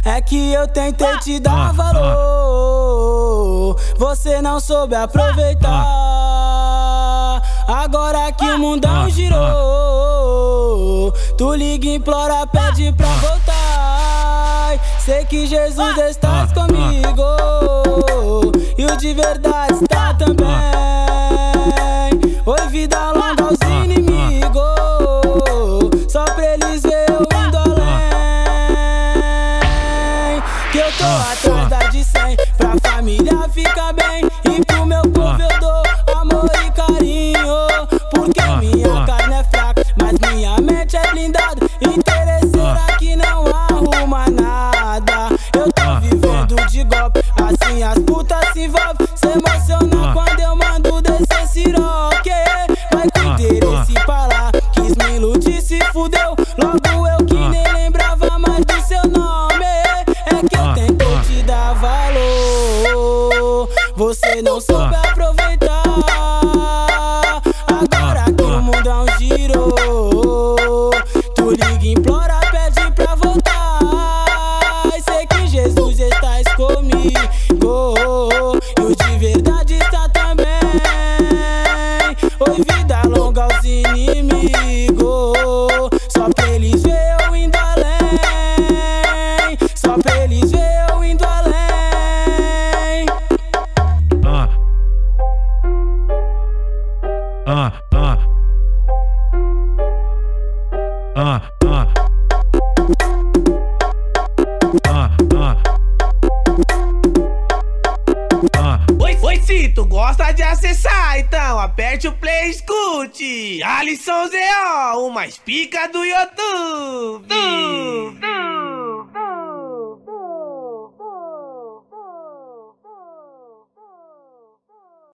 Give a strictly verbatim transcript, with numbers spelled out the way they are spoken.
É que eu tentei te dar valor, você não soube aproveitar. Agora que o mundão girou, tu liga, implora, pede pra voltar. Sei que Jesus está comigo e o de verdade está também. Oi, vida longa aos inimigos, só pra eles ver eu indo além. Que eu tô atrás da de cem, pra família ficar bem, e pro meu povo eu dou amor e carinho. Porque minha carne é fraca, mas minha mente é blindada. Interesseira que não arruma nada. Eu tô vivendo de golpe, assim as putas se envolvem. Se emociona quando eu mando descer siroque. Vai com interesse pra lá, quis me iludir, se fudeu. Logo eu que nem lembrava mais do seu nome. É que eu tentei te dar valor, você não soube aproveitar. Agora que o mundão girou, tu liga, implora, pede pra voltar. Sei que Jesus está comigo e o de verdade está também. Oi, vida longa aos inimigos, só pra eles ver eu indo além. Só pra eles ver eu indo além. Ah, ah, ah, ah, ah, ah, ah, ah. Oi, oi, se tu gosta de acessar, então aperte o play e escute Alisson Z O, o mais pica do YouTube.